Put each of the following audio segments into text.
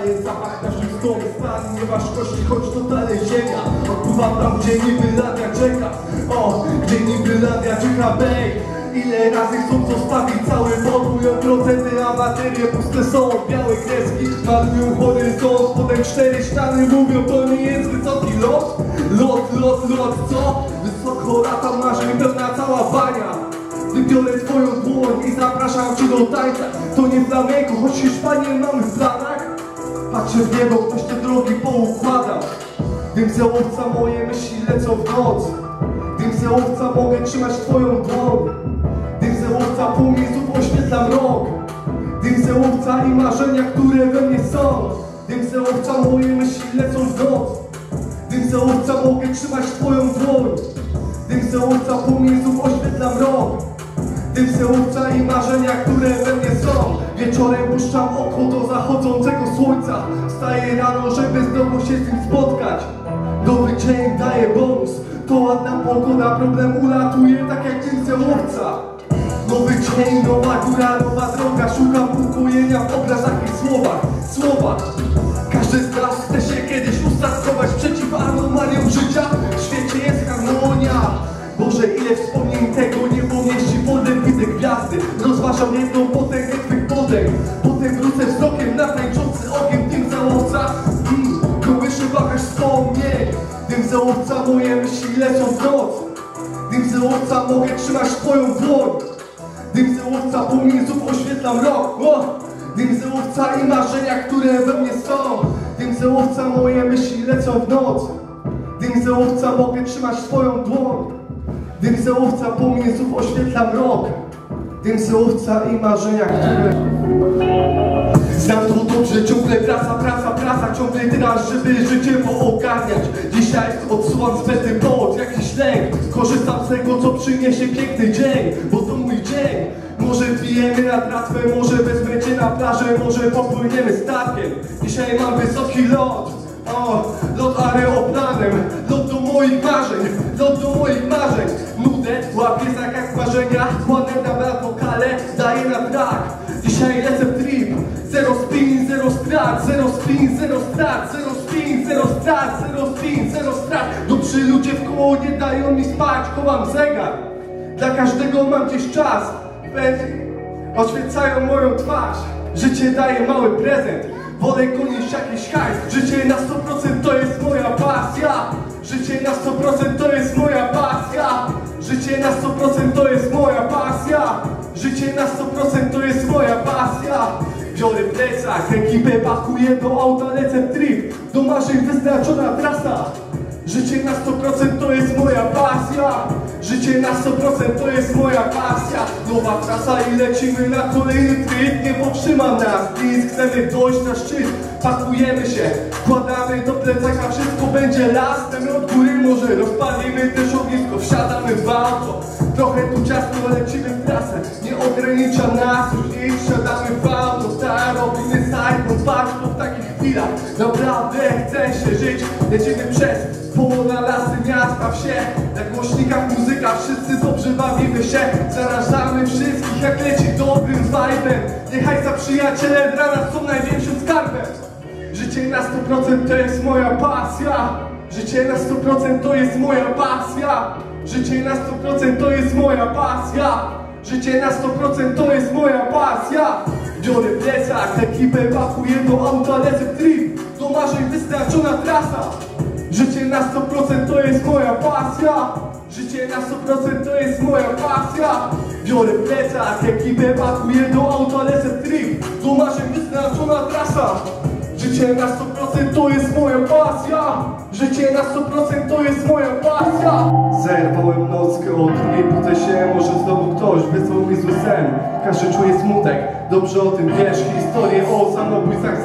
Daje zapach naszych stron, stan nieważkości, choć to dalej ziemia. Odpływam tam, gdzie niby Landia czeka. O, gdzie niby Landia czeka, bej. Ile razy chcą zostawić cały podwój, procenty, a materie puste są. Białe kreski malują horyzont, potem 4 ściany mówią, to nie jest wysoki lot. Lot, co? Wysoko lata marzeń, pełna cała bania. Wybiorę twoją dłoń i zapraszam cię do tańca. To nie flamenko, choć Hiszpanię mamy w planach. Patrzę w niebo, ktoś te drogi poukładał. Dym zełowca, moje myśli lecą w noc. Dym zełowca, mogę trzymać twoją dłoń. Dym zełowca, pół miejsców oświetla mrok. Dym zełowca i marzenia, które we mnie są. Dym zełowca, moje myśli lecą w noc. Dym zełowca, mogę trzymać twoją dłoń. Dym zełowca, pół miejsców oświetla mrok. Dym zełowca i marzenia, które we mnie są. Wieczorem puszczam oko do zachodzącego słońca. Wstaję rano, żeby znowu się z nim spotkać. Dobry dzień daje bonus. To ładna pogoda, problem ulatuje tak jak dym zełowca. Nowy dzień, nowa góra, nowa droga. Szukam ukojenia w obrazach i słowach. Każdy z nas chce się kiedyś ustatkować przeciw anomaliom życia. W świecie jest harmonia. Boże, ile wspomnień tego niebo mieści. Potem widzę gwiazdy, rozważam jedną potęgę twych potęg. Potem wrócę wzrokiem na tańczący ogień dym zełowca. Kołyszy wachlarz wspomnień. Dym zełowca, moje myśli lecą w noc. Dym zełowca, mogę trzymać twoją dłoń. Dym zełowca, pół miejsców oświetla mrok. Dym zełowca i marzenia, które we mnie są. Dym zełowca, moje myśli lecą w noc. Dym zełowca, mogę trzymać twoją dłoń. Dym zełowca, pół miejsców oświetla mrok. Dym zełowca i marzenia, które... Znam to dobrze, ciągle praca, ciągle teraz, żeby życie poogarniać. Dzisiaj odsuwam z mety pod jakiś lęk. Korzystam z tego, co przyniesie piękny dzień, bo to mój dzień. Może pijemy nad tratwę, może wezmę cię na plażę, może popłyniemy statkiem. Dzisiaj mam wysoki lot, lot aeroplanem, lot do moich marzeń, Nudę, łapię za jak marzenia, kładę na wokale, daję na track. Dzisiaj lecę w trip, zero spin, zero strat, zero spin, zero strat, zero spin, zero strat, zero spin, zero strat. Dobrzy ludzie w koło nie dają mi spać, chowam zegar. Dla każdego mam gdzieś czas, oświecają moją twarz. Życie daje mały prezent, wolę gonić jakiś hajs. Życie na 100% to jest moja pasja. Życie na 100% to jest moja pasja. Życie na 100% to jest moja pasja. Życie na 100% to jest moja pasja. Biorę plecak, ekipę pakuję do auta, lecę w trip. Do marzeń wyznaczona trasa. Życie na 100% to jest moja pasja. Życie na 100% to jest moja pasja. Nowa trasa i lecimy na kolejny tryb. Nie powstrzyma nas nic, chcemy dojść na szczyt. Pakujemy się, wkładamy do plecaka, wszystko będzie lastem. Od góry może rozpalimy też ognisko, wsiadamy w auto. Trochę tu ciasno, lecimy w trasę. Nie ogranicza nas, już nie wsiadamy w auto. Robimy side, warto w takich chwilach. Naprawdę chce się żyć, jedziemy przez pola, lasy, miasta, wsie. Na głośnikach muzyka, wszyscy dobrze bawimy się. Zarażamy wszystkich jak leci dobrym vibe'em. Niechaj za przyjaciele dla nas są największym skarbem. Życie na 100% to jest moja pasja. Życie na 100% to jest moja pasja. Życie na 100% to jest moja pasja. Życie na 100% to jest moja pasja. Biorę plecak, ekipę pakuję do auta, lecę w trip. Do marzeń wyznaczona trasa. Życie na 100% to jest moja pasja. Życie na 100% to jest moja pasja. Biorę plecak, ekipę pakuję do auta, lecę w trip. Do marzeń wyznaczona trasa. Życie na 100% to jest moja pasja. Życie na 100% to jest moja pasja. Zerwałem nockę, o drugiej budzę się. Może znowu ktoś wysłał mi zły sen. Każdy czuje smutek, dobrze o tym wiesz. Historie o samobójcach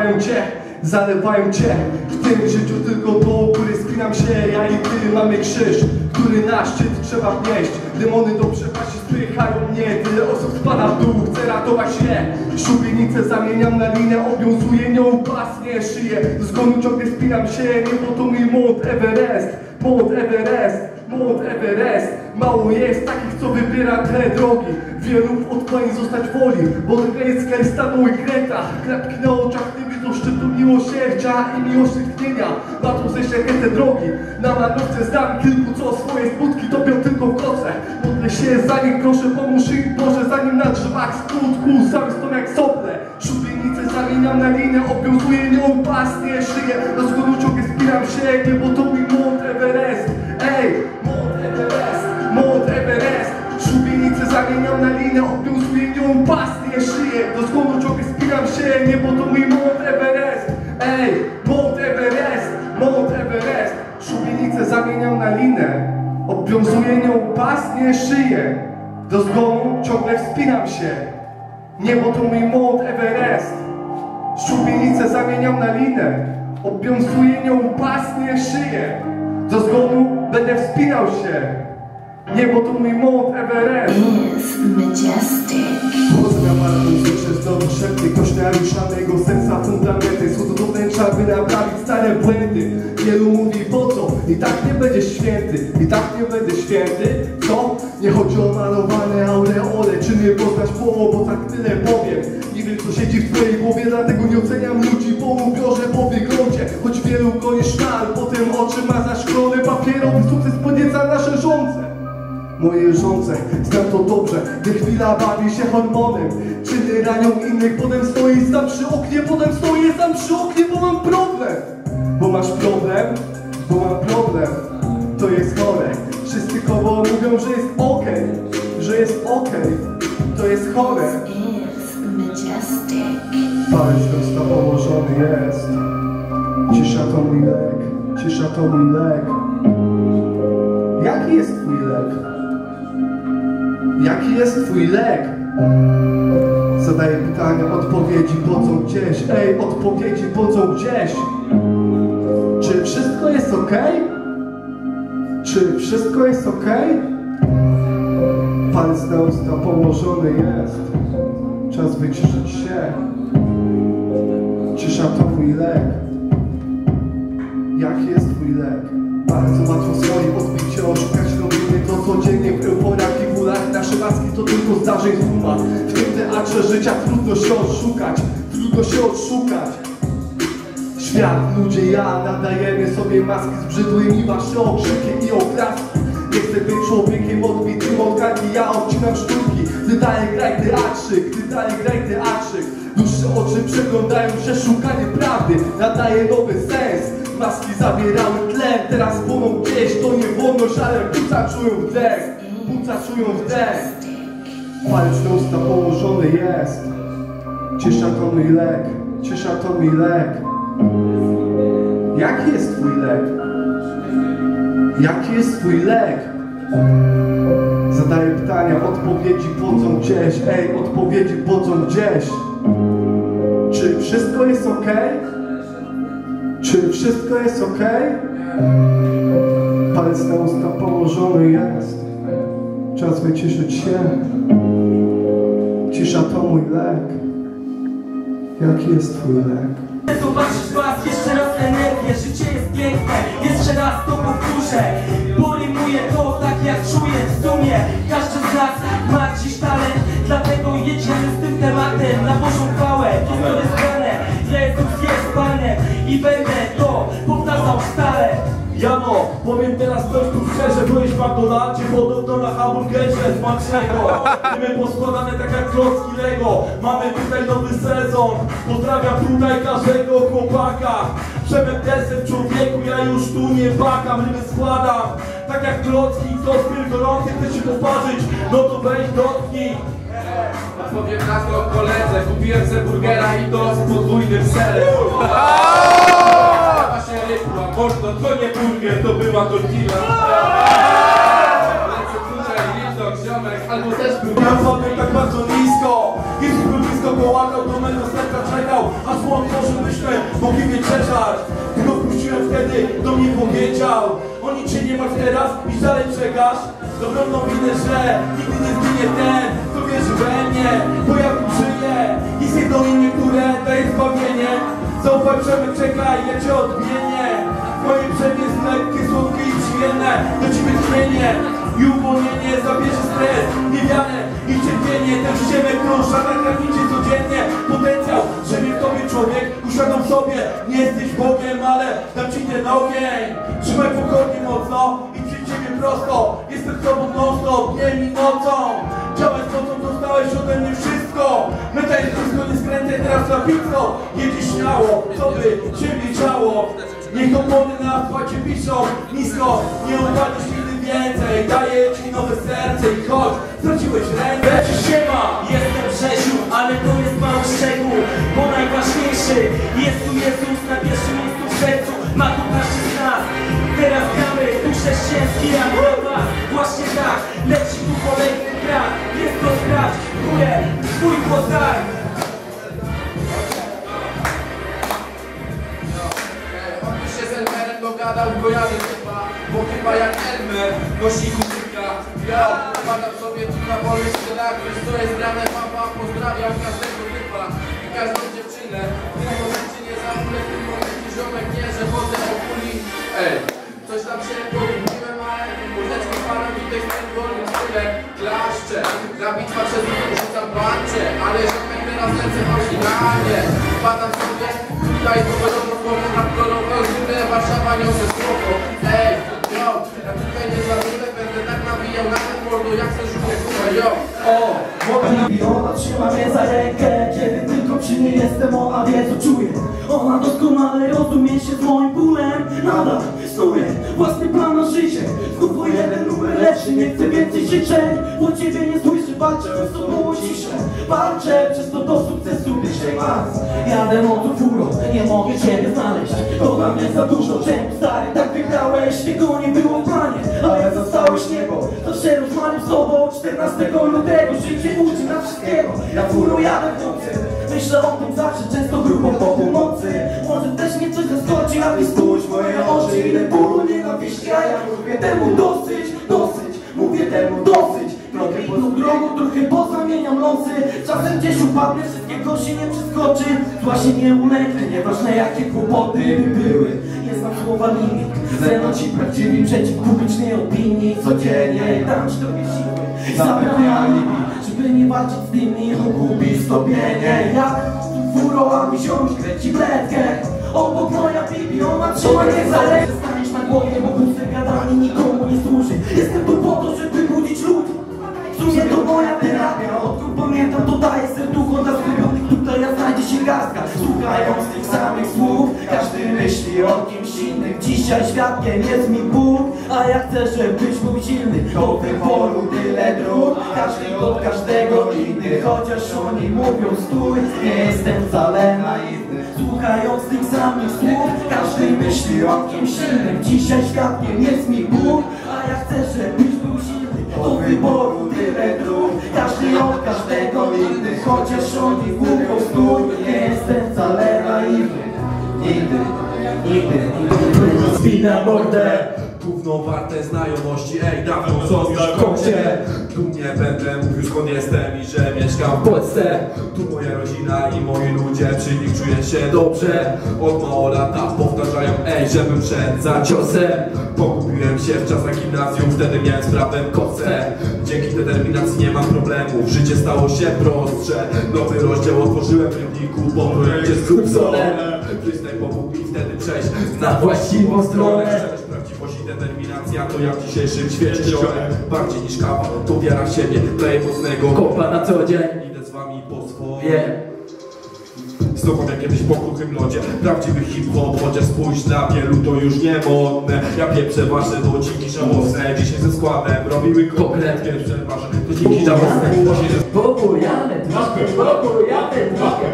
zalewają cię. W tym życiu tylko do góry spinam się. Ja i ty mamy krzyż, który na szczyt trzeba wnieść. Demony do przepaści spychają mnie. Tyle osób spada w dół, chcę ratować się. Szubienicę zamieniam na linę, obowiązuję nią pasnie szyję. Do zgonu ciągle spinam się, niebo to mój Mount Everest. Mount Everest. Mało jest takich, co wybiera te drogi. Wielu odkłani zostać woli, bo grecka jest stanął i kreta. Klapki na oczach nie widzą szczytu miłosierdzia i miłosierdzenia. Łatwo zejść te drogi. Na manowce znam kilku, co swoje smutki topią tylko w koce. Modlę się za nich, proszę pomóż im Boże, zanim na drzewach skutku same stoją jak sople. Szubienicę zamieniam na linę, obwiązuję nią pasnie szyję. Do zgonu ciągle spinam się, nie, bo to mój Mount Everest. Ej, Mount Everest, Mount Everest. Szubienicę zamieniam na linę, obwiązuję nią pasnie szyję. Do zgonu ciągle spinam się, nie, bo to mój Mount Everest. Ej, Mount Everest, Mount Everest. Szubienicę zamieniam na linę, obwiązuję nią pasnie szyję. Do zgonu ciągle wspinam się, nie, bo to mój Mount Everest. Szubienicę zamieniam na linę, obwiązuję nią pasnie szyję. Do zgonu będę wspinał się, nie, bo to mój Mount Everest. Is majestic. Pozdrawiam słyszę znowu szepty kośnia ruszanego serca fundamenty. Schodzą do wnętrza, by naprawić stare błędy. Wielu mówi po co, i tak nie będziesz święty, i tak nie będę święty. Co? Nie chodzi o malowane aureole, czy mnie poznać po owocach, tyle powiem. Nie wiem, co siedzi w twojej głowie, dlatego nie oceniam ludzi po ubiorze, po wyglądzie. Choć wielu goni sztal, potem oczy ma zaszklone. Papierowy sukces podnieca nasze żądze. Moje żądze, znam to dobrze, gdy chwila bawi się hormonem. Czyny ranią innych, potem stoję sam przy oknie, potem stoję sam przy oknie, bo mam problem. Bo masz problem? Bo mam problem. To jest chore. Wszyscy koło mówią, że jest okej, że jest okej. To jest chore. Is majestic. Palec prosto położony jest. Cisza to mój lek, cisza to mój lek. Jaki jest twój lek? Jaki jest twój lek? Zadaję pytania, odpowiedzi podzą gdzieś. Ej, odpowiedzi podzą gdzieś. Czy wszystko jest okej? Czy wszystko jest okej? Palec na usta położony jest. Czas wyciszyć się. Cisza to mój lek. Jaki jest twój lek? Bardzo łatwo swoje odbicie oszukać. Robimy to codziennie w euforach i bólach. Nasze maski to tylko zdarzeń suma. W tym teatrze życia trudno się odszukać. Trudno się odszukać. Świat, ludzie, ja nadajemy sobie maski zbrzydłymi, wasze okrzyki i oklaski. Nie chcę być człowiekiem odbitym od gangi, ja odcinam sztuki. Gdy dalej graj teatrzyk, gdy dalej graj teatrzyk. Dłuższe oczy przeglądają się, szukanie prawdy nadaje nowy sens. Maski zabierały tlen, teraz płoną gdzieś. To nie wolność, ale płuca czują wdech. Płuca czują wdech. Palec na usta położony jest. Cisza to mój lek, cisza to mój lek. Jaki jest twój lek? Jaki jest twój lek? Zadaję pytania, odpowiedzi podzą gdzieś. Ej, odpowiedzi podzą gdzieś. Czy wszystko jest okej? Czy wszystko jest okej? Palec na usta położony jest. Czas wyciszyć się. Cisza to mój lek. Jaki jest twój lek? Zobaczysz was, jeszcze raz energię. Życie jest piękne, jeszcze raz to powtórzę. Pojmuję to tak jak czuję w sumie. Każdy z nas ma dziś talent, dlatego jedziemy z tym tematem na Bożą chwałę. To jest dane, Jezus jest Panem i będę to powtarzał stale. Jano, powiem teraz coś tu szczerze, byłeś w McDonaldzie, podobno na hamburgerze smacznego. Mamy poskładane tak jak klocki Lego, mamy tutaj nowy sezon. Pozdrawiam tutaj każdego chłopaka. Przemyt desem człowieku, ja już tu nie bakam, ryby składam. Tak jak klocki, co z gorący chce się poparzyć, no to weź dotknij. Powiem na to koledze, kupiłem se burgera i to z podwójnym serem. Właśnie rybła, mordo, to nie burger, to była tortilla. Lecę tutaj, lipdok, ziomek, albo też był. Ja powiem tak bardzo nisko, jeśli był blisko połakał, to mego serca czekał. Aż mu otworzył myślę, mogli mnie czekać. Tylko wpuściłem wtedy, do mnie powiedział: o niczym nie masz teraz i dalej czekasz. Dobrą nowinę, że nigdy nie zginie ten, kto wierzy we mnie, bo ja tu żyję. I zjednoczy niektóre daje zbawienie. Zaufaj, Przemek, czekaj, ja cię odmienię. Moje brzemię jest lekkie, słodkie i przyjemne, do ciebie tchnienie i uwolnienie zabierze stres, niewiarę i cierpienie. Ten ziemek krąża na granicy codziennie. Potencjał, że mnie w tobie człowiek, uświadom sobie, nie jesteś Bogiem, ale dam ci ten ogień. Trzymaj pokornie mocno i przy ciebie prosto. Jestem z tobą non stop, dniem i nocą. Działać mocą, dostałeś ode mnie wszystko. Meta jest blisko, nie skręcaj teraz na blisko. Jedzie śmiało, co by ciebie działo. Niech opony na asfalcie piszą nisko. Nie upadniesz nigdy więcej. Daję ci nowe serce i chodź, straciłeś rękę. Siema, jestem Rzeziu, ale to jest mały szczegół, bo najważniejszy jest tu Jezus na pierwszym miejscu w sercu. Ma tu każdy z nas. Teraz gramy tu chrześcijański rap dla was. Właśnie tak, leci tu kolejny brak. Jest to sprawdź, górę, twój głos daj. On już się z Elmerem dogadał, bo ja nie chyba, bo chyba jak Elmer nosi kucyka. Ja padam sobie tu na wolnych scenach, wiesz co jest grane, mama, pozdrawiam każdego typa i każdą dziewczynę. W tym momencie nie zamulę, w tym momencie ziomek nie, że chodzę o kuli. Ej, coś tam się pogubiłem, ale muzeczki param tutaj z tym wolnym stylem. Klaszczę, na bitwa przez to rzucam pancze, ale ziomek teraz lecę oryginalnie. Padam sobie tutaj pogodowo słowo na kolorowe, zimne Warszawa niosę słowo. Ej, yo, ja tutaj nie zamulę, będę tak nawijał na ten mordo, jak chcę żółwie, kurwa, yo. I ona trzyma mnie za rękę, kiedy tylko przy niej jestem, ona wie co czuję. Ona doskonale rozumie się z moim bólem. Nadal snuję własny plan na życie. Znów o jeden numer lepszy, nie chcę więcej życzeń. Bo ciebie nie słyszę, walczę z sobą o ciszę. Walczę przez to do sukcesu, dzisiaj mas. Jadę mocno furą, nie mogę ciebie znaleźć. To dla mnie za dużo, czemu stary, tak wygrałeś. Tego nie było w planie, a jak zostałeś niebo. Zawsze rozmawiam z sobą 14 lutego. Życie uczy na wszystkiego, ja furą jadę w nocy. Myślę o tym zawsze, często grupą po północy. Może też mnie coś zaskoczy, a ty spójrz w moje oczy. Ile bólu, nienawiści, a ja mówię temu dosyć, dosyć. Mówię temu dosyć. Krokę po drogą, trochę pozamieniam losy. Czasem gdzieś upadnę, wszystkiego się nie przeskoczy. Zła się nie ulegnie, nieważne jakie kłopoty by były. Nie znam słowa limit, ze mną ci prawdziwi przeciw publicznej opinii. Codziennie dam ci trochę siły, zapewnię alibi, żeby nie walczyć z tymi o głupi stopienie. Ja furą, a mi ziomek kręci bledkę. Obok moja bibi, ona trzyma mnie za rękę. Staniesz na głowie, bo puste gadanie nikomu nie służy. Jestem tu po to, żeby budzić ludzi. W sumie to moja terapia. Odkąd pamiętam, to daję serducho dla zgubionych. Tutaj ja znajdzie się garstka. Słuchając tych samych słów, każdy myśli o kimś innym. Dzisiaj świadkiem jest mi Bóg, a ja chcę, żebyś był silny. Do wyboru tyle dróg, każdy od każdego inny. Chociaż oni mówią stój, nie jestem wcale naiwny. Słuchając tych samych słów, każdy myśli o kimś innym. Dzisiaj świadkiem jest mi Bóg, a ja chcę, żebyś był silny. Do wyboru tyle dróg, każdy od każdego inny. Chociaż oni mówią stój, nie jestem wcale naiwny. Nigdy, nigdy, nigdy. Spina mordę. Gówno warte znajomości, ej, dawno są już w kącie. Dumnie będę mówił skąd jestem i że mieszkam w Polsce. Tu moja rodzina i moi ludzie, przy nich czuję się dobrze. Od mało lata powtarzają, ej, żebym szedł za ciosem. Pogubiłem się w czasach gimnazjum, wtedy miałem z prawem kosę. Dzięki determinacji nie mam problemów, życie stało się prostsze. Nowy rozdział otworzyłem w rybniku, po projekcie z Grubsolem. Freestyle pomógł mi wtedy przejść na właściwą stronę. Prawdziwość i determinacja to ja w dzisiejszym świecie ziołem. Bardziej niż kawa, to wiara w siebie, daje mocnego kopa na co dzień. Idę z wami po swoje. Stopam jak kiedyś po kruchym lodzie. Prawdziwy hip-hop, chociaż spójrz na wielu to już nie modne. Ja pieprzę wasze dłociki żałosne. Dzisiaj ze składem robiły komplet. Pieprzę wasze dłociki żałosne. Popujamy trochę, popujamy trochę.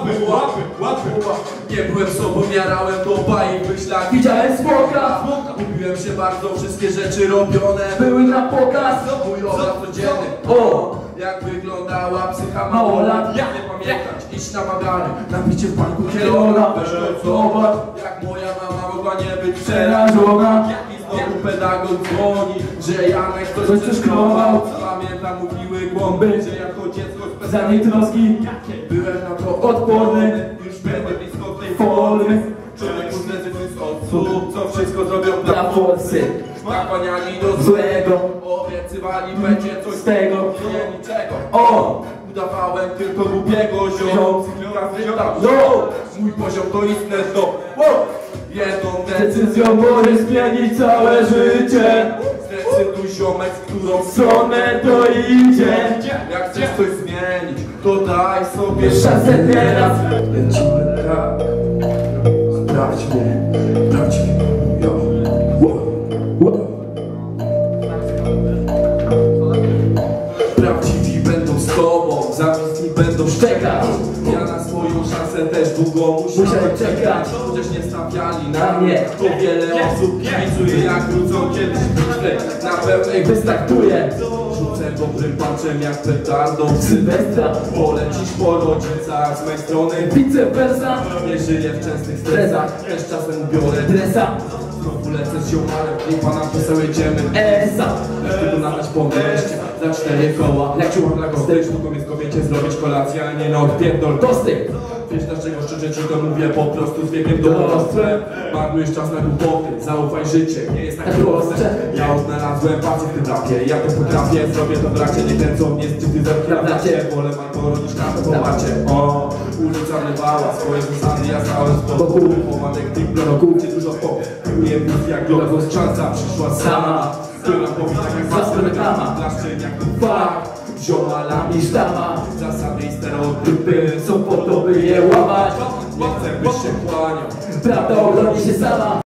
Nie byłem sobą, jarałem do bajek, myślach. Widziałem smoka, Lubiłem się bardzo, wszystkie rzeczy robione były na pokaz. mój obraz codzienny. O! Jak wyglądała psycha Małolat. Jak nie pamiętać, iść na bagany, napicie w parku kielona. Kielona, Weź to zobacz. jak moja mama mogła nie być Przerażona. Jak mi znowu pedagog dzwoni, że Janek coś przeszklował. Pamiętam, mówiły głąby, że jako dziecko z Za niej troski byłem na to odporny. już będę blisko tej Formy. Człowieku zrezygnuj z osób, co wszystko zrobią Dla forsy nakłaniali do złego, obiecywali będzie coś z tego. nie niczego. O! Udawałem tylko głupiego ziom. No! Mój poziom to istne dno. Jedną Decyzją możesz zmienić całe życie. Zdecyduj ziomek, w którą Stronę to idzie. Jak chcesz coś zmienić, to daj sobie Szansę teraz. Lecimy tak. Sprawdź mnie, prawdziwie. Prawdziwi będą z tobą, zawistni będą Czekać. Ja na swoją szansę też długo Musiałem czekać. Chociaż nie stawiali na Na mnie, mnie. to wiele osób kibicuje, jak wrócą kiedyś bitwy. Na pełnej Wystartuje rzucę dobrym patrzem jak petardą. Sylwestra. Polecisz po rodzicach z mej strony. Wice versa. Nie żyję w częstych stresach, też czasem biorę Dresa. znowu lecę z ziomarem, klipa napisał jedziemy. Esa. Wtedy nadać po mieście, za 4 koła. Leciłam na kostek, sztuką jest kobiecie zrobić kolację, a nie na odpierdol. Tosty. Wiesz dlaczego szczerze ci to mówię, po prostu z wiekiem dorosłym. Marnujesz czas na głupoty, zaufaj życie, nie jest tak proste. Ja odnalazłem pasję w tym rapie, ja to potrafię, zrobię to w trakcie. Nie kręcą mnie z ty zerkracie, wolę Marlboro niż kawę po macie. O, ulica wlewała swoje zasady, ja stałem z boku. Pomadek tych bloków, dużo popłynie wóz jak globus. Szansa przyszła sama, która powie tak jak was reklama. Blaszczy jak fakt. Ziomalami sztama, zasady i stereotypy są po to, by je łamać. Nie chcę, byś się kłaniał. Prawda obroni się sama.